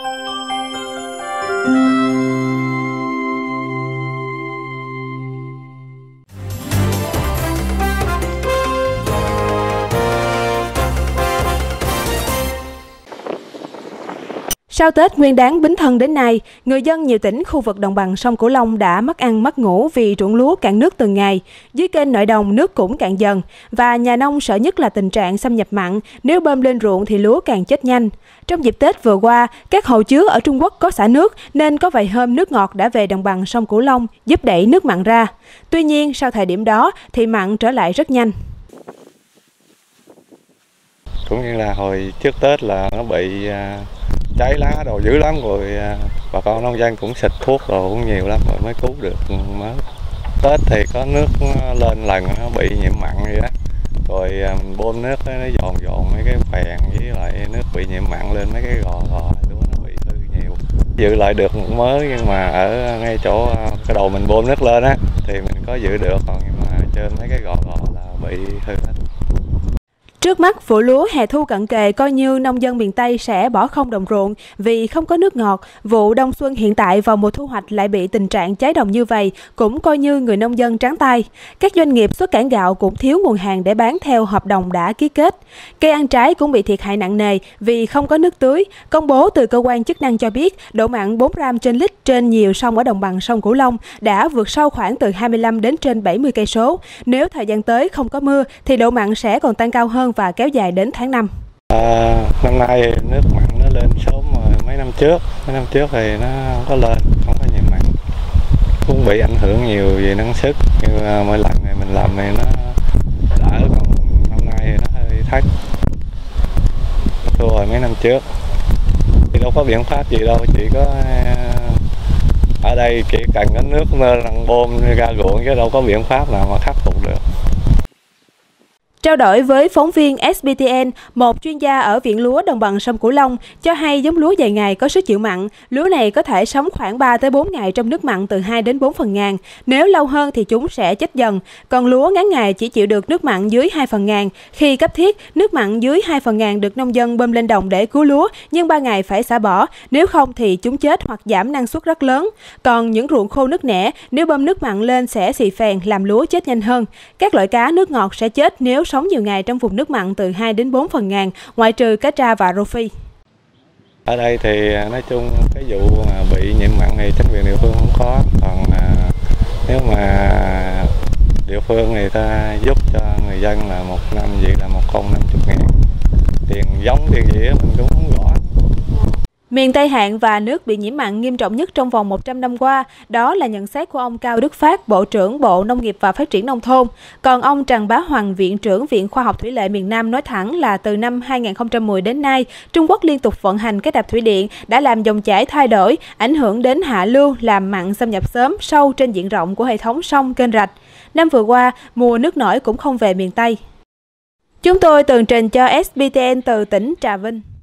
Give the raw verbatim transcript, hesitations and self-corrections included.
Sau Tết Nguyên đán Bính Thân đến nay, người dân nhiều tỉnh khu vực đồng bằng sông Cửu Long đã mất ăn mất ngủ vì ruộng lúa cạn nước từng ngày. Dưới kênh nội đồng nước cũng cạn dần và nhà nông sợ nhất là tình trạng xâm nhập mặn, nếu bơm lên ruộng thì lúa càng chết nhanh. Trong dịp Tết vừa qua, các hồ chứa ở Trung Quốc có xả nước nên có vài hôm nước ngọt đã về đồng bằng sông Cửu Long giúp đẩy nước mặn ra. Tuy nhiên, sau thời điểm đó thì mặn trở lại rất nhanh. Cũng như là hồi trước Tết là nó bị cháy lá đồ dữ lắm rồi, bà con nông dân cũng xịt thuốc rồi cũng nhiều lắm rồi mới cứu được mới. Tết thì có nước lên lần nó bị nhiễm mặn vậy đó, rồi mình bơm nước nó dồn dồn mấy cái phèn với lại nước bị nhiễm mặn lên mấy cái gò gò lúa nó bị hư nhiều. Giữ lại được một mới nhưng mà ở ngay chỗ cái đầu mình bơm nước lên á thì mình có giữ được, còn nhưng mà trên mấy cái gò gò là bị hư hết. Trước mắt, vụ lúa hè thu cận kề coi như nông dân miền Tây sẽ bỏ không đồng ruộng vì không có nước ngọt. Vụ đông xuân hiện tại vào mùa thu hoạch lại bị tình trạng cháy đồng như vậy, cũng coi như người nông dân trắng tay. Các doanh nghiệp xuất cảng gạo cũng thiếu nguồn hàng để bán theo hợp đồng đã ký kết. Cây ăn trái cũng bị thiệt hại nặng nề vì không có nước tưới. Công bố từ cơ quan chức năng cho biết, độ mặn bốn gram trên lít trên nhiều sông ở đồng bằng sông Cửu Long đã vượt sâu khoảng từ hai mươi lăm đến trên bảy mươi cây số. Nếu thời gian tới không có mưa thì độ mặn sẽ còn tăng cao hơn và kéo dài đến tháng năm. À, năm nay nước mặn nó lên sớm rồi mấy năm trước, mấy năm trước thì nó không có lên, không có nhiều mặn, cũng bị ảnh hưởng nhiều về năng suất. Nhưng mà mỗi lần này mình làm này nó đỡ, còn năm nay thì nó hơi thất, thua rồi mấy năm trước. Thì đâu có biện pháp gì đâu, chỉ có ở đây chỉ cần có nước lên bơm ra ruộng chứ đâu có biện pháp nào mà khắc phục được. Trao đổi với phóng viên ét bê tê en, một chuyên gia ở Viện Lúa đồng bằng sông Cửu Long cho hay giống lúa dài ngày có sức chịu mặn. Lúa này có thể sống khoảng ba tới bốn ngày trong nước mặn từ hai đến bốn phần ngàn. Nếu lâu hơn thì chúng sẽ chết dần. Còn lúa ngắn ngày chỉ chịu được nước mặn dưới hai phần ngàn. Khi cấp thiết, nước mặn dưới hai phần ngàn được nông dân bơm lên đồng để cứu lúa, nhưng ba ngày phải xả bỏ. Nếu không thì chúng chết hoặc giảm năng suất rất lớn. Còn những ruộng khô nước nẻ, nếu bơm nước mặn lên sẽ xì phèn làm lúa chết nhanh hơn. Các loại cá nước ngọt sẽ chết nếu sống nhiều ngày trong vùng nước mặn từ hai đến bốn phần ngàn, ngoại trừ cá tra và rô phi. Ở đây thì nói chung cái vụ mà bị nhiễm mặn thì chính quyền địa phương không có, còn à, nếu mà địa phương người ta giúp cho người dân là một năm vậy là một công năm mươi ngàn, tiền giống tiền gì mình cũng không rõ. Miền Tây hạn và nước bị nhiễm mặn nghiêm trọng nhất trong vòng một trăm năm qua, đó là nhận xét của ông Cao Đức Phát, Bộ trưởng Bộ Nông nghiệp và Phát triển Nông thôn. Còn ông Trần Bá Hoàng, Viện trưởng Viện Khoa học Thủy lợi miền Nam nói thẳng là từ năm hai nghìn không trăm mười đến nay, Trung Quốc liên tục vận hành các đập thủy điện đã làm dòng chảy thay đổi, ảnh hưởng đến hạ lưu, làm mặn xâm nhập sớm, sâu trên diện rộng của hệ thống sông, kênh rạch. Năm vừa qua, mùa nước nổi cũng không về miền Tây. Chúng tôi tường trình cho ét bê tê en từ tỉnh Trà Vinh.